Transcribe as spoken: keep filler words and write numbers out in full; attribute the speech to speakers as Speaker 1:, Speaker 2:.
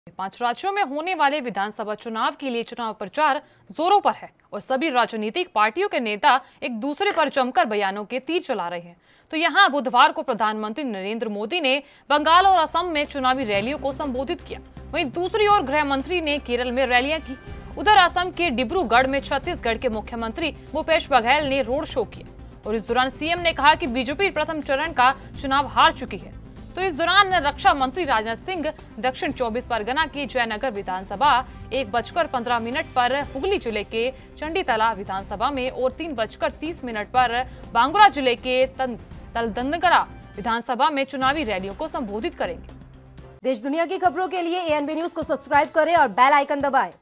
Speaker 1: पांच राज्यों में होने वाले विधानसभा चुनाव के लिए चुनाव प्रचार जोरों पर है और सभी राजनीतिक पार्टियों के नेता एक दूसरे पर जमकर बयानों के तीर चला रहे हैं। तो यहां बुधवार को प्रधानमंत्री नरेंद्र मोदी ने बंगाल और असम में चुनावी रैलियों को संबोधित किया। वहीं दूसरी ओर गृह मंत्री ने केरल में रैलियां की। उधर असम के डिब्रूगढ़ में छत्तीसगढ़ के मुख्यमंत्री भूपेश बघेल ने रोड शो किया और इस दौरान सीएम ने कहा कि बीजेपी प्रथम चरण का चुनाव हार चुकी है। तो इस दौरान रक्षा मंत्री राजनाथ सिंह दक्षिण चौबीस परगना की जयनगर विधानसभा एक बजकर पंद्रह मिनट पर, हुगली जिले के चंडीतला विधानसभा में और तीन बजकर तीस मिनट पर बांकुरा जिले के तलदंगरा विधानसभा में चुनावी रैलियों को संबोधित करेंगे।
Speaker 2: देश दुनिया की खबरों के लिए एएनबी न्यूज को सब्सक्राइब करें और बेल आइकन दबाएं।